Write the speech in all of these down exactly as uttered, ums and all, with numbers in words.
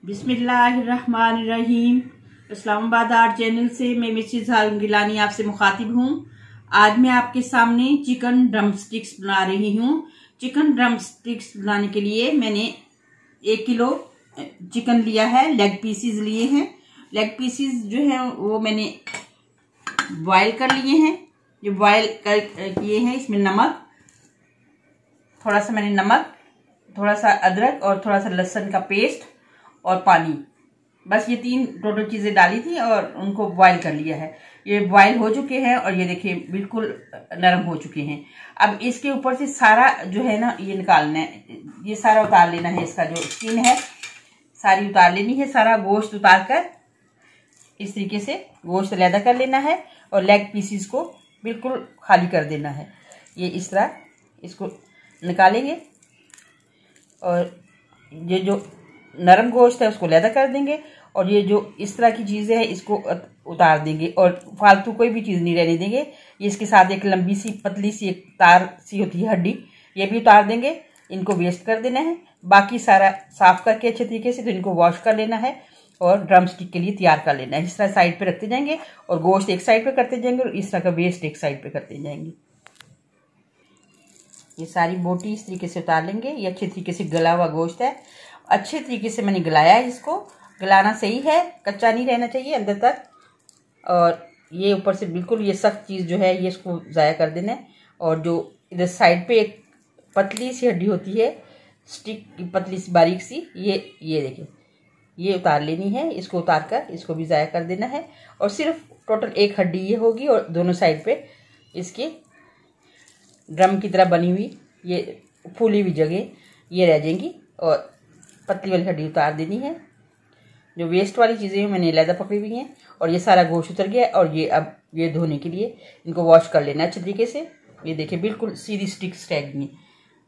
बिस्मिल्लाहिर्रहमानिर्रहीम। Islamabad art channel से मैं मिसेस हारून गिलानी आपसे मुखातिब हूँ। आज मैं आपके सामने चिकन ड्रम स्टिक्स बना रही हूँ। चिकन ड्रम स्टिक्स बनाने के लिए मैंने एक किलो चिकन लिया है, लेग पीसीज लिए हैं। लेग पीसीज जो है वो मैंने बॉयल कर लिए हैं। जो बॉयल कर किए हैं इसमें नमक, थोड़ा सा मैंने नमक, थोड़ा सा अदरक और थोड़ा सा लहसुन का पेस्ट और पानी, बस ये तीन टोटल चीज़ें डाली थी और उनको बॉईल कर लिया है। ये बॉईल हो चुके हैं और ये देखिए बिल्कुल नरम हो चुके हैं। अब इसके ऊपर से सारा जो है ना ये निकालना है, ये सारा उतार लेना है। इसका जो स्किन है सारी उतार लेनी है। सारा गोश्त उतार कर इस तरीके से गोश्त अलग कर लेना है और लेग पीसीस को बिल्कुल खाली कर देना है। ये इस तरह इसको निकालेंगे और ये जो नरम गोश्त है उसको लैदा कर देंगे और ये जो इस तरह की चीज़ें हैं इसको उतार देंगे और फालतू कोई भी चीज़ नहीं रहने देंगे। ये इसके साथ एक लंबी सी पतली सी एक तार सी होती है हड्डी, ये भी उतार देंगे। इनको वेस्ट कर देना है। बाकी सारा साफ करके अच्छे तरीके से तो इनको वॉश कर लेना है और ड्रम स्टिक के लिए तैयार कर लेना है। इस तरह साइड पे रखते जाएंगे और गोश्त एक साइड पे करते जाएंगे और इस तरह का वेस्ट एक साइड पे करते जाएंगे। ये सारी बोटी इस तरीके से उतार लेंगे। ये अच्छे तरीके से गला हुआ गोश्त है, अच्छे तरीके से मैंने गलाया है। इसको गलाना सही है, कच्चा नहीं रहना चाहिए अंदर तक। और ये ऊपर से बिल्कुल ये सख्त चीज़ जो है ये इसको ज़ाया कर देना है। और जो इधर साइड पे एक पतली सी हड्डी होती है, स्टिक की पतली सी बारीक सी, ये ये देखिए ये उतार लेनी है। इसको उतार कर इसको भी ज़ाया कर देना है। और सिर्फ टोटल एक हड्डी ये होगी और दोनों साइड पे इसके ड्रम की तरह बनी हुई ये फूली हुई जगह ये रह जाएंगी और पतली वाली हड्डी उतार देनी है। जो वेस्ट वाली चीज़ें मैंने लैदा पकड़ी हुई हैं और ये सारा गोश्त उतर गया और ये अब ये धोने के लिए इनको वॉश कर लेना है अच्छे तरीके से। ये देखिए बिल्कुल सीधी स्टिक्स रह गई हैं।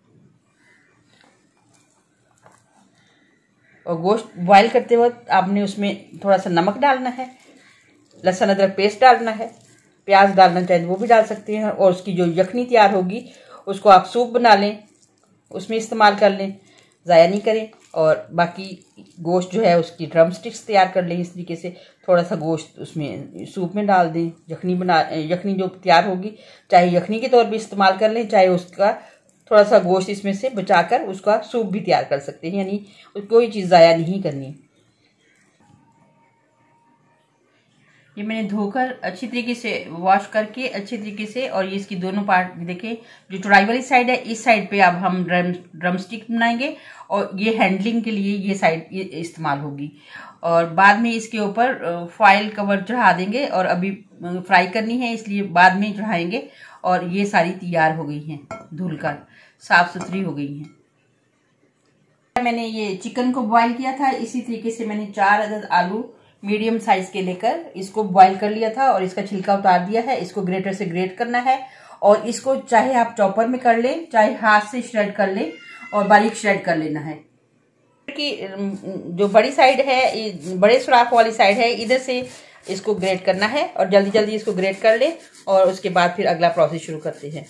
और गोश्त बॉयल करते वक्त आपने उसमें थोड़ा सा नमक डालना है, लहसुन अदरक पेस्ट डालना है, प्याज डालना चाहें वो भी डाल सकते हैं। और उसकी जो यखनी तैयार होगी उसको आप सूप बना लें, उसमें इस्तेमाल कर लें, ज़ाया नहीं करें। और बाकी गोश्त जो है उसकी ड्रम स्टिक्स तैयार कर लें। इस तरीके से थोड़ा सा गोश्त उसमें सूप में डाल दें। यखनी बना यखनी जो तैयार होगी चाहे यखनी के तौर पे इस्तेमाल कर लें, चाहे उसका थोड़ा सा गोश्त इसमें से बचाकर उसका सूप भी तैयार कर सकते हैं। यानी कोई चीज़ ज़ाया नहीं करनी। ये मैंने धोकर अच्छी तरीके से वॉश करके अच्छी तरीके से, और ये इसकी दोनों पार्ट देखें, जो चौड़ाई वाली साइड है इस साइड पे अब हम ड्रम ड्रम स्टिक बनाएंगे और ये हैंडलिंग के लिए ये साइड ये इस्तेमाल होगी। और बाद में इसके ऊपर फॉइल कवर चढ़ा देंगे और अभी फ्राई करनी है इसलिए बाद में चढ़ाएंगे। और ये सारी तैयार हो गई हैं, धुल कर साफ सुथरी हो गई हैं। मैंने ये चिकन को बॉयल किया था, इसी तरीके से मैंने चार अदद आलू मीडियम साइज के लेकर इसको बॉईल कर लिया था और इसका छिलका उतार दिया है। इसको ग्रेटर से ग्रेट करना है और इसको चाहे आप चॉपर में कर लें, चाहे हाथ से श्रेड कर लें और बारीक श्रेड कर लेना है। कि जो बड़ी साइड है, बड़े सुराख वाली साइड है, इधर से इसको ग्रेट करना है और जल्दी जल्दी इसको ग्रेट कर लें और उसके बाद फिर अगला प्रोसेस शुरू करते हैं।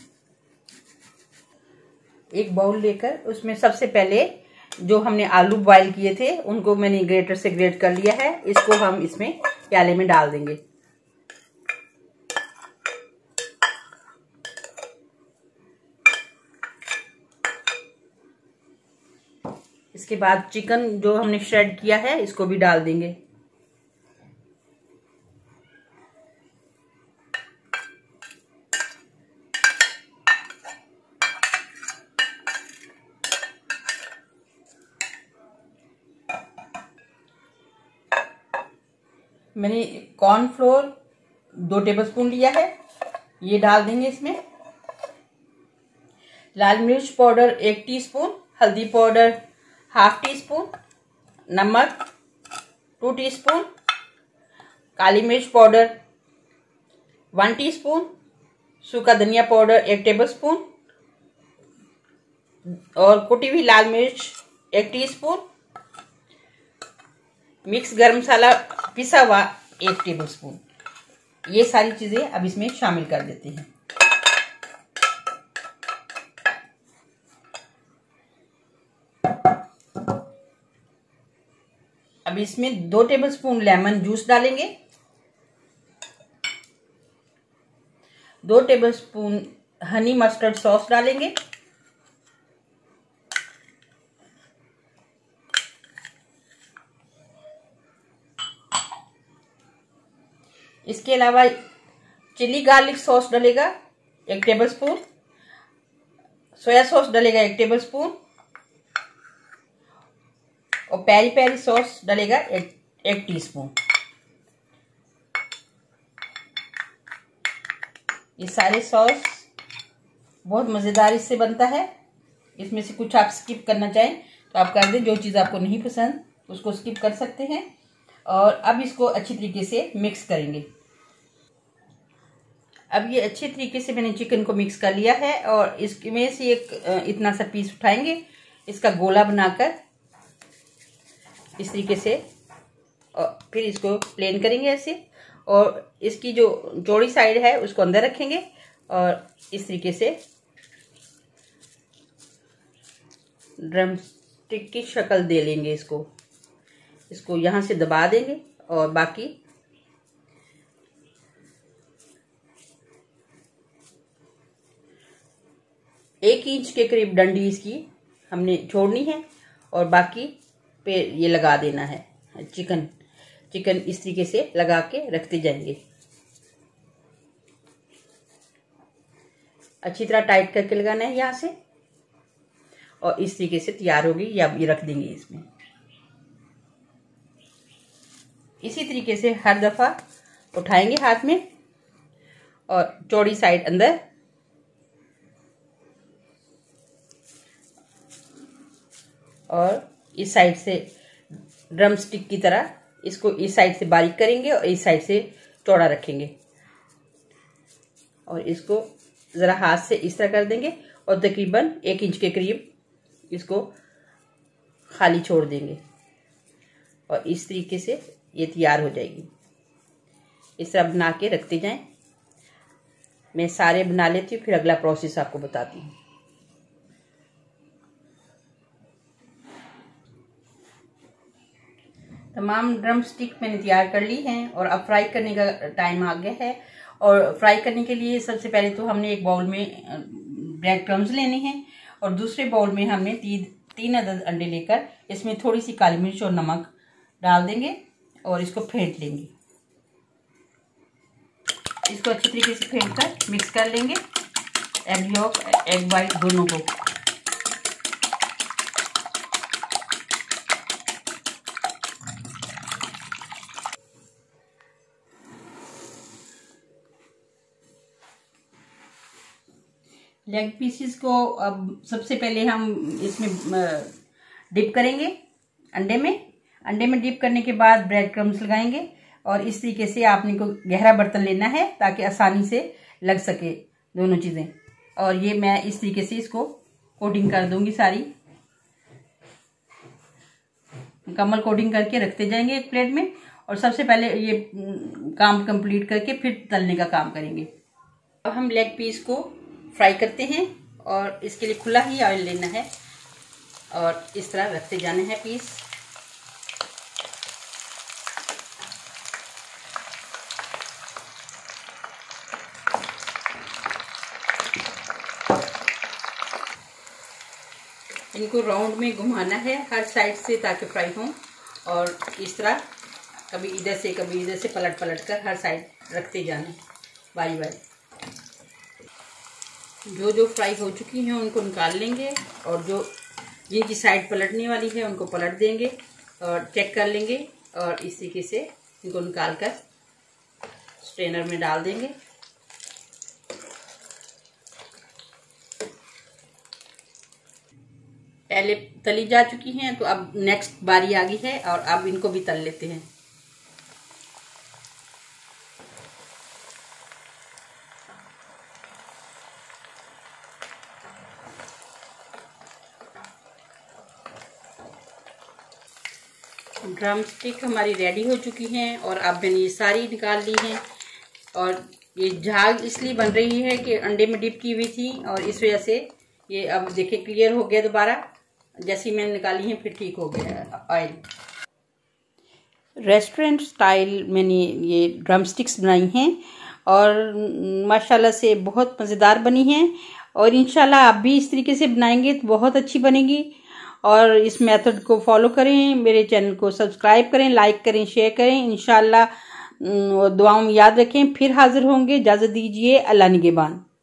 एक बाउल लेकर उसमें सबसे पहले जो हमने आलू बॉईल किए थे उनको मैंने ग्रेटर से ग्रेट कर लिया है। इसको हम इसमें प्याले में डाल देंगे। इसके बाद चिकन जो हमने श्रेड किया है इसको भी डाल देंगे। मैंने कॉर्नफ्लोर दो टेबलस्पून लिया है, ये डाल देंगे इसमें। लाल मिर्च पाउडर एक टीस्पून, हल्दी पाउडर हाफ टी स्पून, नमक टू टीस्पून, काली मिर्च पाउडर वन टीस्पून, सूखा धनिया पाउडर एक टेबलस्पून और कुटी हुई लाल मिर्च एक टीस्पून, मिक्स गरम मसाला पिसा हुआ एक टेबलस्पून। ये सारी चीज़ें अब इसमें शामिल कर देते हैं। अब इसमें दो टेबलस्पून लेमन जूस डालेंगे, दो टेबलस्पून हनी मस्टर्ड सॉस डालेंगे, इसके अलावा चिली गार्लिक सॉस डलेगा एक टेबलस्पून, सोया सॉस डलेगा एक टेबलस्पून और पेरी पेरी सॉस डलेगा एक एक टीस्पून। ये सारे सॉस बहुत मज़ेदार इससे बनता है। इसमें से कुछ आप स्किप करना चाहें तो आप कर दें, जो चीज़ आपको नहीं पसंद उसको स्किप कर सकते हैं। और अब इसको अच्छी तरीके से मिक्स करेंगे। अब ये अच्छे तरीके से मैंने चिकन को मिक्स कर लिया है और इसमें से एक इतना सा पीस उठाएंगे, इसका गोला बनाकर इस तरीके से, और फिर इसको प्लेन करेंगे ऐसे, और इसकी जो चौड़ी साइड है उसको अंदर रखेंगे और इस तरीके से ड्रम स्टिक की शक्ल दे लेंगे। इसको इसको यहाँ से दबा देंगे और बाकी एक इंच के करीब डंडी इसकी हमने छोड़नी है और बाकी पे ये लगा देना है। चिकन चिकन इस तरीके से लगा के रखते जाएंगे। अच्छी तरह टाइट करके लगाना है यहाँ से, और इस तरीके से तैयार होगी। या ये रख देंगे इसमें। इसी तरीके से हर दफ़ा उठाएंगे हाथ में और चौड़ी साइड अंदर, और इस साइड से ड्रम स्टिक की तरह इसको इस साइड से बारीक करेंगे और इस साइड से चौड़ा रखेंगे, और इसको ज़रा हाथ से इस तरह कर देंगे और तकरीबन एक इंच के करीब इसको खाली छोड़ देंगे, और इस तरीके से ये तैयार हो जाएगी। इस तरह बना के रखते जाएं। मैं सारे बना लेती हूँ, फिर अगला प्रोसेस आपको बताती हूँ। तमाम ड्रम स्टिक मैंने तैयार कर ली हैं और अब फ्राई करने का टाइम आ गया है। और फ्राई करने के लिए सबसे पहले तो हमने एक बाउल में ब्रेड क्रम्स लेने हैं और दूसरे बाउल में हमने तीन तीन अदद अंडे लेकर इसमें थोड़ी सी काली मिर्च और नमक डाल देंगे और इसको फेंट लेंगे। इसको अच्छी तरीके से फेंट कर मिक्स कर लेंगे, एग यॉक एग वाइट दोनों को। लेग पीसेस को अब सबसे पहले हम इसमें डिप करेंगे अंडे में। अंडे में डिप करने के बाद ब्रेड क्रम्स लगाएंगे और इस तरीके से आपने को गहरा बर्तन लेना है ताकि आसानी से लग सके दोनों चीज़ें। और ये मैं इस तरीके से इसको कोटिंग कर दूंगी, सारी मुकम्मल कोटिंग करके रखते जाएंगे एक प्लेट में। और सबसे पहले ये काम कंप्लीट करके फिर तलने का काम करेंगे। अब हम लेग पीस को फ्राई करते हैं और इसके लिए खुला ही ऑयल लेना है और इस तरह रखते जाने हैं पीस। इनको राउंड में घुमाना है हर साइड से ताकि फ्राई हों, और इस तरह कभी इधर से कभी इधर से पलट पलट कर हर साइड रखते जाना बारी बारी। जो जो फ्राई हो चुकी हैं उनको निकाल लेंगे और जो जिनकी साइड पलटने वाली है उनको पलट देंगे और चेक कर लेंगे, और इस तरीके से इनको निकाल कर स्ट्रेनर में डाल देंगे। पहले तली जा चुकी हैं तो अब नेक्स्ट बारी आ गई है और अब इनको भी तल लेते हैं। ड्रम स्टिक हमारी रेडी हो चुकी हैं और अब मैंने ये सारी निकाल ली हैं। और ये झाग इसलिए बन रही है कि अंडे में डिप की हुई थी और इस वजह से ये अब देखिए क्लियर हो गया। दोबारा जैसी मैंने निकाली है फिर ठीक हो गया ऑयल। रेस्टोरेंट स्टाइल मैंने ये ड्रम स्टिक्स बनाई हैं और माशाल्लाह से बहुत मज़ेदार बनी हैं। और इंशाल्लाह आप भी इस तरीके से बनाएंगे तो बहुत अच्छी बनेगी। और इस मेथड को फॉलो करें, मेरे चैनल को सब्सक्राइब करें, लाइक करें, शेयर करें। इंशाल्लाह दुआओं में याद रखें। फिर हाजिर होंगे। इजाज़त दीजिए। अल्लाह निगहबान।